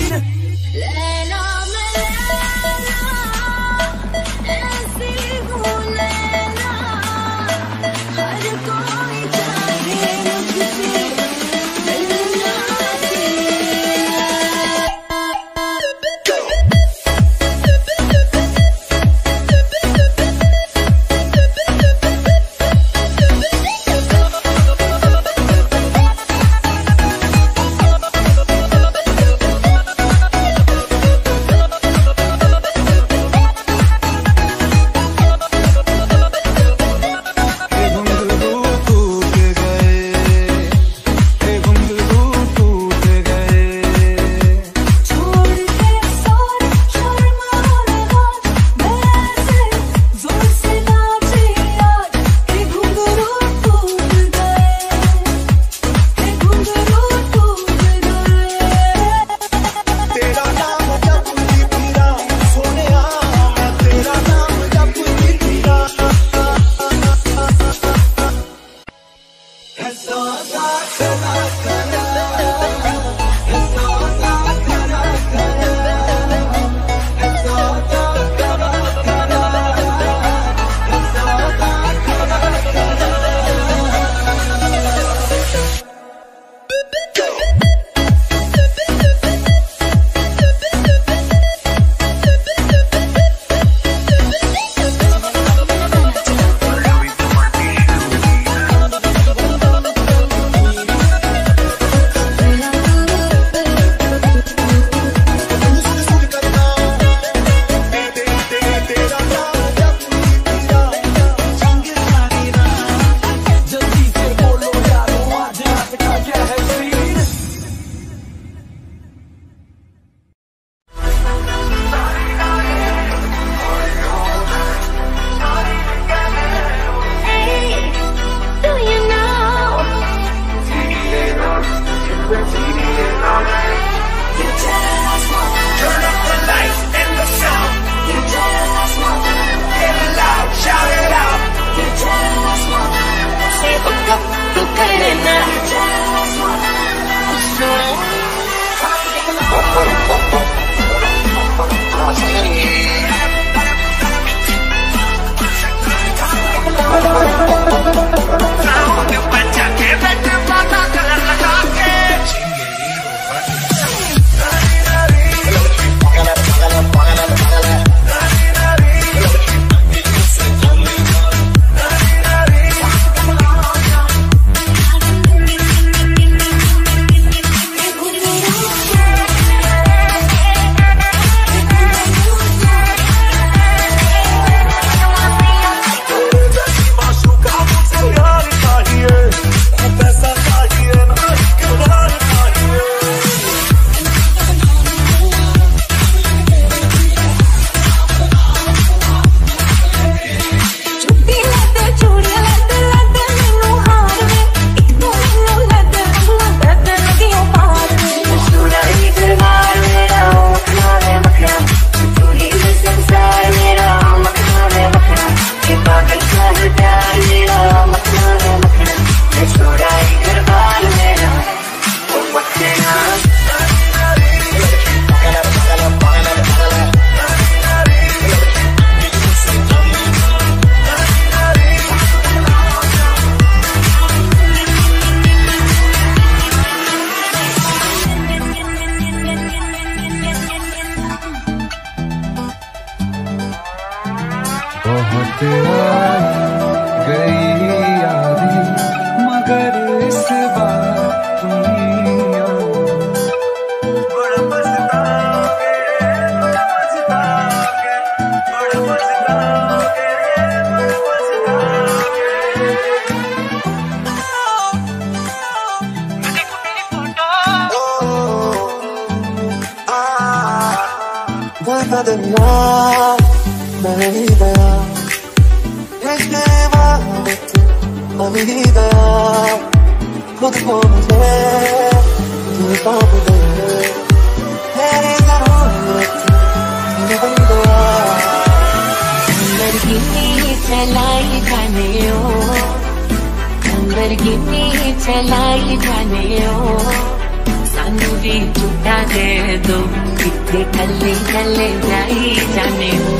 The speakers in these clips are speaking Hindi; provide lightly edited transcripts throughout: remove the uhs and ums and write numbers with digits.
चलाई जाने ओ सानू भी झूठा दे दो कितने ठल्ले ठल्ले जाई जाने हो।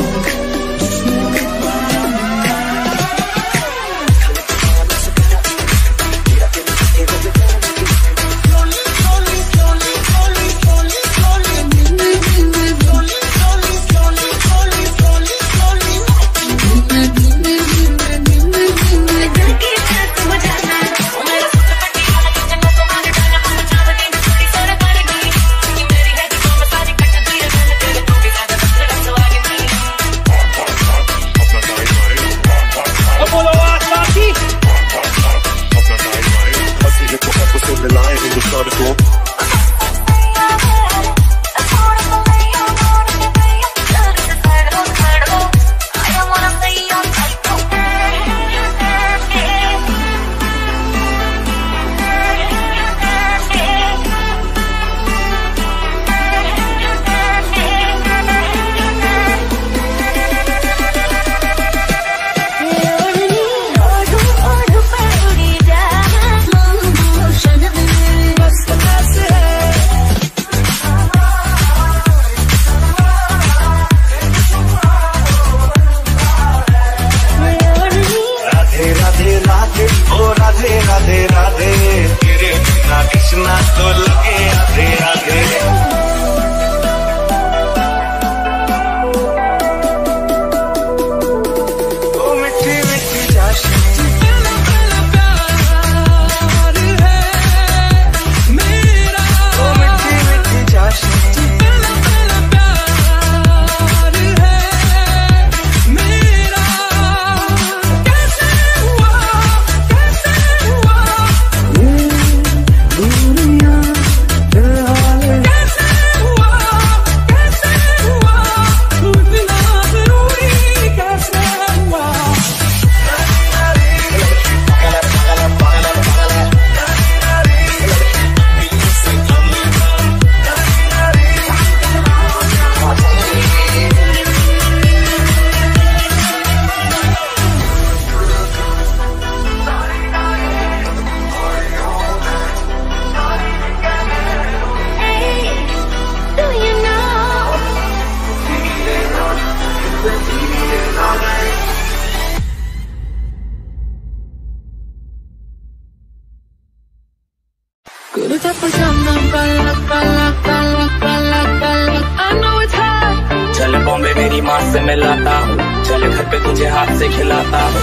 चल बॉम्बे मेरी माँ से मिलाता हूँ, चल घर पे तुझे हाथ से खिलाता हूँ।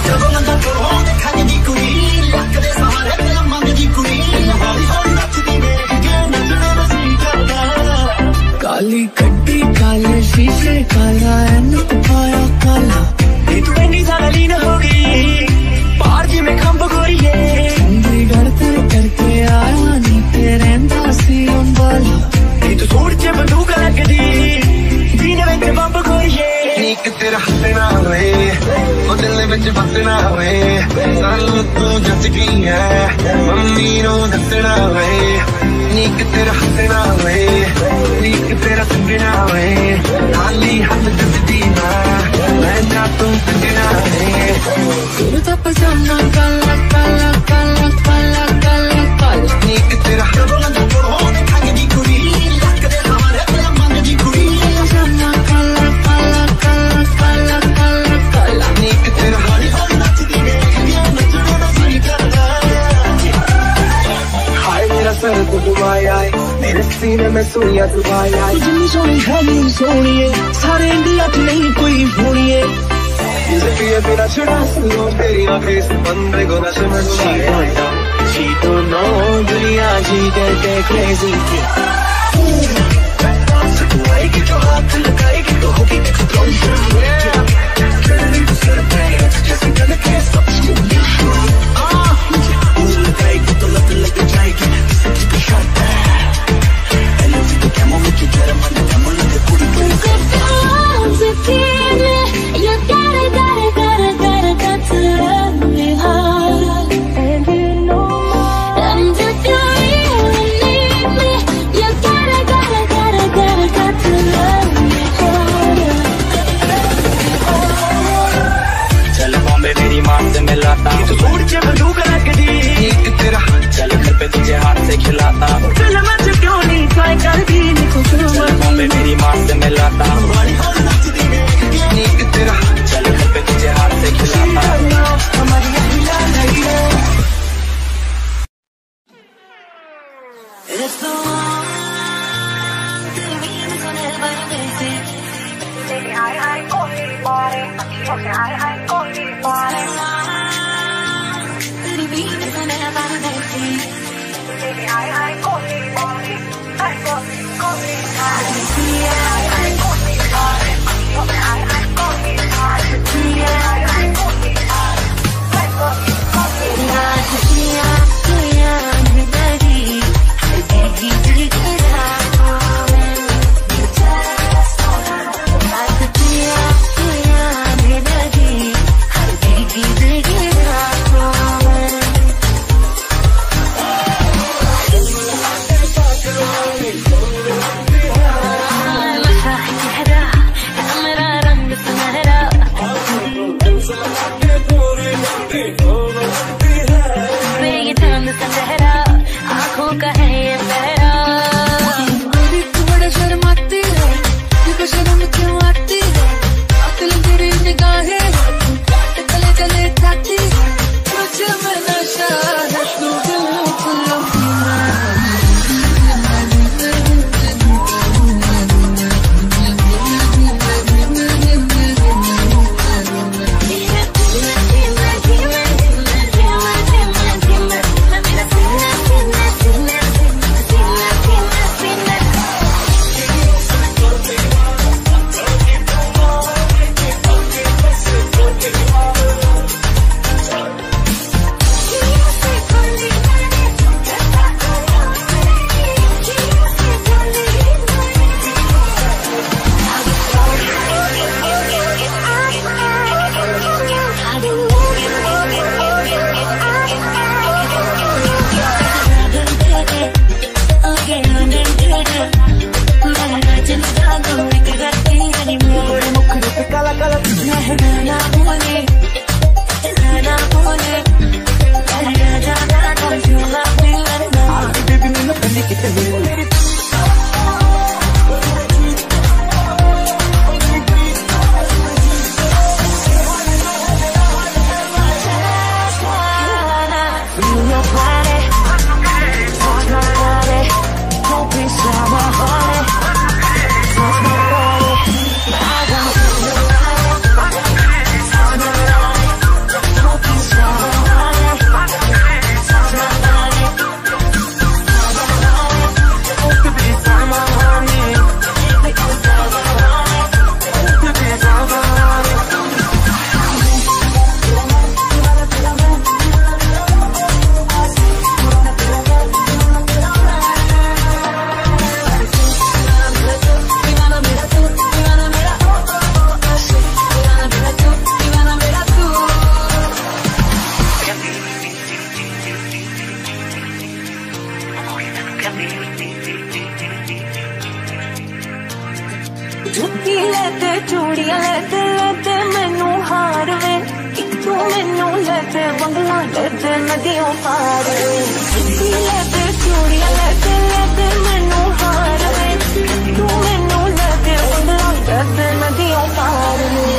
काली गड्डी काले शीशे काला एनक पाया काला, तू इतनी ज्यादा लीन हो गई पार्टी में खंब गोरिए, चंडीगढ़ ते करके आया नी तेरे दासी अंबाला, तू सूट च बंदूक लगदी दीन विच बंब गोरिए। नीक तेरा हसना होए ओ दिल विच बसना होए, सानू तू जच गई है मम्मी नू दसना होए। नीक तेरा हसना होए नीक तेरा संगना होए, खाली हाथ जचदी मैं ना तू संगना है। कुर्ता पजामा काला काला काला काला काला काला, नीक तेरा पजामा काला काला काला काला काला काला, नीक तेरा हाय मेरा सर तो डुबाया है, मेरे सीने में सुइयां डुबाया है। जितनी सोनी है नी सोनिए, सारे इंडिया च नहीं कोई भूनिए। ये तेरा छड़ा सुनो तेरी आंखें इस बंदे को नशे में डुबाया है। She don't know दुनिया जी कहते crazy। तू आएगी जो हाथ लगाएगी तो होगी एक्सप्लोजन। तेरी सर पे जैसे गन के सब्स्टिट्यूशन। मुझे भूल लगाएगी तो लत लग जाएगी, किसी की शर्त है। एलओसी तो कैमो में की जरा मन कैमो लगे पूरी पूरी। You got to love me hard, and you know. And if you really need me, you Baby, I कोई मारे, अखियों से I कोई मारे। तेरी बीट को नया बार देखती। Baby, I कोई मारे, I कोई मारे। I कोई मारे, अखियों से I कोई मारे। I कोई मारे, I कोई मारे। जुत्ती लेते चूड़ियां लेते लेते मैनू हार वे, एक तू मैनू लेते बंगला लेते नदियों पार वे। जुत्ती लेते चूड़ियां लेते लेते मैनू हार वे, एक तू मैनू लेते बंगला लेते नदियों पार वे।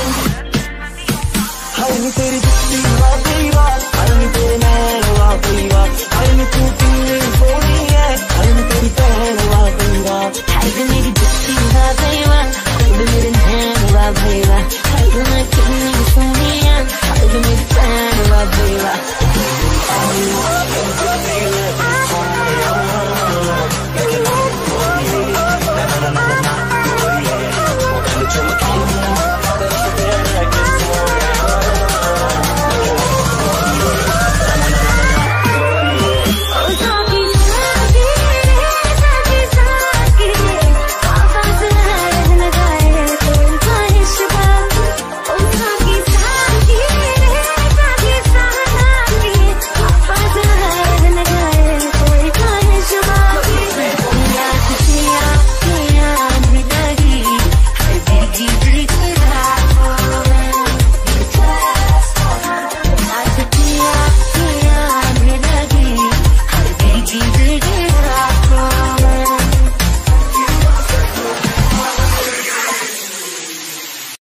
हाय नी तेरी जुत्ती वाकई बात, हाय नी तेरे नैन वाकई बात, हाय नी तू कितनी सोहनी है, हाय नी तेरी पहन वाकई बात। हाय नी मेरी जुत्ती वाकई बात, हाय नी मेरे नैन वाकई बात, हाय नी मैं कितनी सोहनी है, हाय नी मेरी पहन वाकई बात।